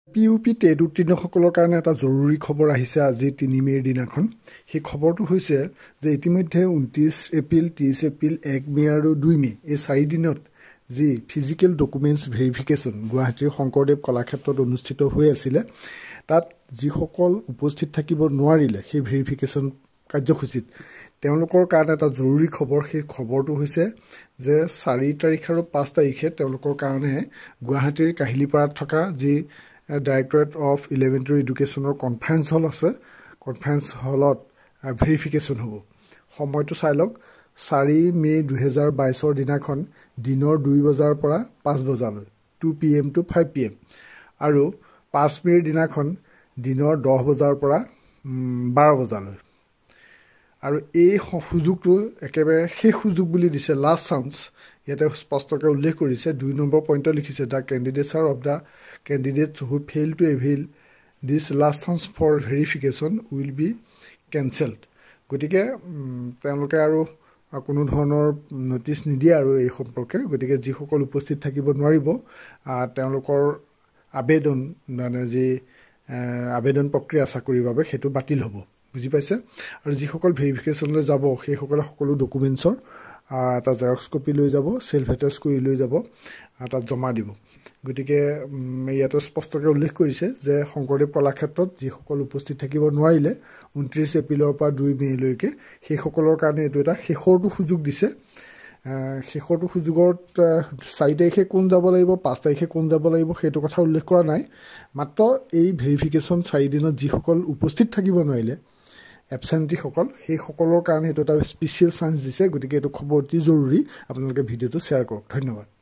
পিউপি TET উত্তীৰ্ণসকলৰ কাৰণে এটা জৰুৰী খবৰ আহিছে আজি ৩ মে'ৰ দিনাখন। সেই খবৰটো হৈছে যে ইতিমধ্যে ২৯ এপ্ৰিল, ৩০ এপ্ৰিল, ১ মে' আৰু ২ মে' এই 4 দিনত যি ফিজিকেল ডকুমেণ্টছ ভেৰিফিকেশ্যন গুৱাহাটীৰ শংকৰদেৱ কলাক্ষেত্ৰত অনুষ্ঠিত হৈ আছিলে, তাত যিসকল উপস্থিত থাকিব নোৱাৰিলে সেই ভেৰিফিকেশ্যন কাৰ্যসূচীত, তেওঁলোকৰ কাৰণে এটা জৰুৰী খবৰ। সেই খবৰটো হৈছে যে ৪ তাৰিখ আৰু ৫ তাৰিখে তেওঁলোকৰ কাৰণে গুৱাহাটীৰ কাহিলীপাৰাত থকা যি ডাইৰেক্টৰেট অফ ইলেমেণ্টেৰী এডুকেশ্যনৰ কনফাৰেঞ্চ হল আছে, কনফাৰেঞ্চ হলত ভেৰিফিকেশ্যন হ'ব। সময়টো চাই লওক, ৪ মে' ২০২২ দিনাখন দিনৰ ২ বজাৰ পৰা ৫ বজালৈ 2 PM to 5 PM, আৰু ৫ মে'ৰ দিনাখন দিনৰ ১০ বজাৰ পৰা ১২ বজালৈ। আৰু এই সুযোগটো একেবাৰে শেষ সুযোগ বুলি দিছে, লাষ্ট চান্স। ইয়াতে স্পষ্টকৈ উল্লেখ কৰিছে, ২ নম্বৰ পইণ্টত লিখিছে, the candidates of the candidates who fail to avail this last chance for verification will be cancelled. গতিকে তেওঁলোকে আৰু কোনো ধৰণৰ নটিচ নিদিয়ে আৰু এই সম্পৰ্কে। গতিকে যিসকল উপস্থিত থাকিব নোৱাৰিব, তেওঁলোকৰ আবেদন মানে যি আবেদন প্ৰক্ৰিয়া চাকৰিৰ বাবে সেইটো বাতিল হ'ব, বুজি পাইছে। আৰু যিসকল ভেৰিফিকেশ্যনলৈ যাব সেইসকলে সকলো ডকুমেণ্টছৰ এটা জেৰক্স কপি লৈ যাব, চেল্ফ এটেষ্ট কৰি লৈ যাব, তাত জমা দিব। গতিকে ইয়াতে স্পষ্টকৈ উল্লেখ কৰিছে যে শংকৰদেৱ কলাক্ষেত্ৰত যিসকল উপস্থিত থাকিব নোৱাৰিলে ২৯ এপ্ৰিলৰ পৰা ২ মে'লৈকে, সেইসকলৰ কাৰণে এইটো এটা শেষৰটো সুযোগ দিছে। শেষৰটো সুযোগত ৪ তাৰিখে কোন যাব লাগিব, ৫ তাৰিখে কোন যাব লাগিব সেইটো কথা উল্লেখ কৰা নাই। মাত্ৰ এই ভেৰিফিকেশ্যন ৪ দিনত যিসকল উপস্থিত থাকিব নোৱাৰিলে, এবচেণ্টিসকল, সেইসকলৰ কাৰণে এইটো এটা স্পেচিয়েল চান্স দিছে। গতিকে এইটো খবৰ অতি জৰুৰী, আপোনালোকে ভিডিঅ'টো শ্বেয়াৰ কৰক। ধন্যবাদ।